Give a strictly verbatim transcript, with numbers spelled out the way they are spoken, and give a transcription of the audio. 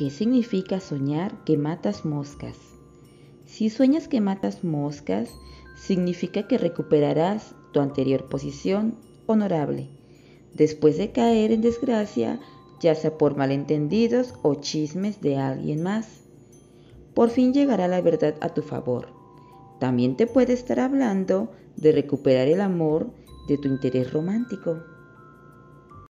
¿Qué significa soñar que matas moscas? Si sueñas que matas moscas, significa que recuperarás tu anterior posición honorable, después de caer en desgracia, ya sea por malentendidos o chismes de alguien más. Por fin llegará la verdad a tu favor. También te puede estar hablando de recuperar el amor de tu interés romántico.